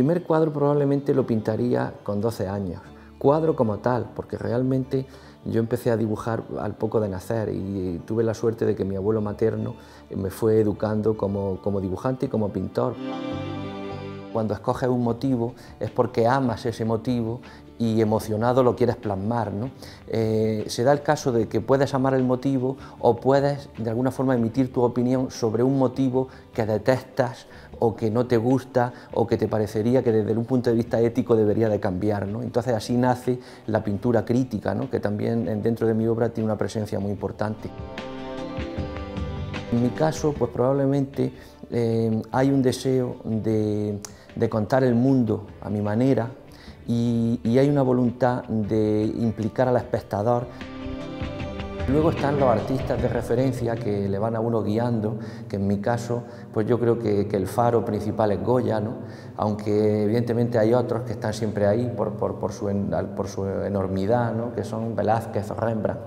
primer cuadro probablemente lo pintaría con 12 años, cuadro como tal, porque realmente yo empecé a dibujar al poco de nacer y tuve la suerte de que mi abuelo materno me fue educando como dibujante y como pintor. Cuando escoges un motivo es porque amas ese motivo y emocionado lo quieres plasmar, ¿no? Se da el caso de que puedes amar el motivo o puedes de alguna forma emitir tu opinión sobre un motivo que detestas o que no te gusta o que te parecería que desde un punto de vista ético debería de cambiar, ¿no? Entonces así nace la pintura crítica, ¿no? Que también dentro de mi obra tiene una presencia muy importante. En mi caso, pues probablemente hay un deseo de contar el mundo a mi manera y hay una voluntad de implicar al espectador. Luego están los artistas de referencia que le van a uno guiando, que en mi caso, pues yo creo que el faro principal es Goya, ¿no? Aunque evidentemente hay otros que están siempre ahí por su enormidad, ¿no? Que son Velázquez o Rembrandt.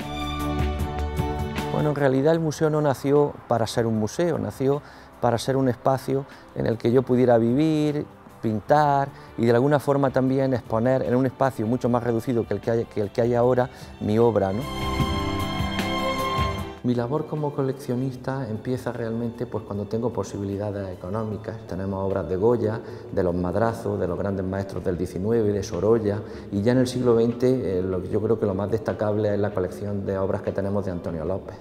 Bueno, en realidad el museo no nació para ser un museo, nació para ser un espacio en el que yo pudiera vivir, pintar y de alguna forma también exponer en un espacio mucho más reducido que el que hay ahora mi obra, ¿no? Mi labor como coleccionista empieza realmente pues, cuando tengo posibilidades económicas. Tenemos obras de Goya, de los Madrazos, de los grandes maestros del XIX, de Sorolla, y ya en el siglo XX yo creo que lo más destacable es la colección de obras que tenemos de Antonio López.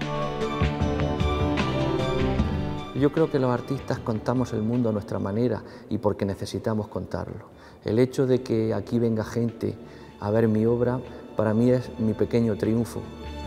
Yo creo que los artistas contamos el mundo a nuestra manera y porque necesitamos contarlo. El hecho de que aquí venga gente a ver mi obra, para mí es mi pequeño triunfo.